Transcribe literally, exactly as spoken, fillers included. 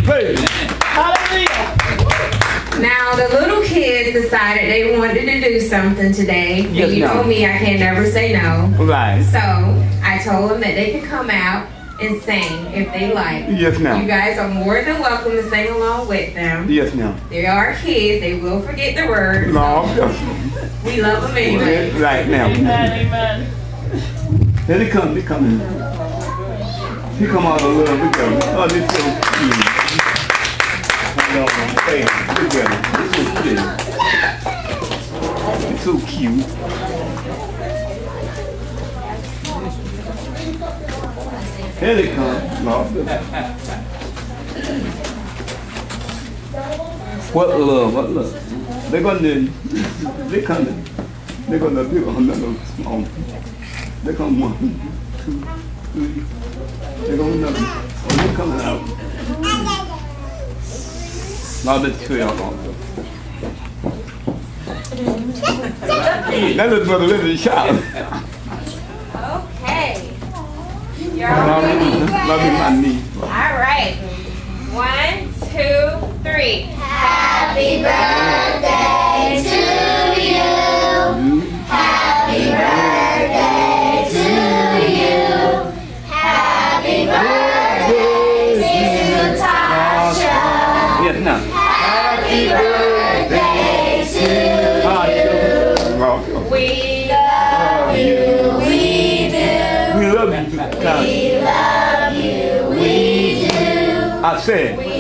Praise. Hallelujah. Now, the little kids decided they wanted to do something today. Yes, and you no. know me, I can never say no. Right. So, I told them that they could come out and sing if they like. Yes, ma'am. You guys are more than welcome to sing along with them. Yes, ma'am. They are kids. They will forget the words. No. So we love them anyway. Right now. Amen, amen. Here they come, they come. He come out a little bit. Oh, this is so cute. Hold on. Hey, look at it. It's so cute. It's so cute. Here they come. Lord. What love, what love. They're gonna, they're coming. They're gonna do another small. They're coming one, two, three. They're going another. Oh, they're coming out. Now let's clear out also. That is for the little child. Okay. You're all ready? Love you, my knee. All right. One, two, three. Happy birthday to you. Happy birthday to you. Happy birthday, dear Tasha. Yes, now. Happy birthday to you. We love you, we do. We love you. We love you, we do. I said. We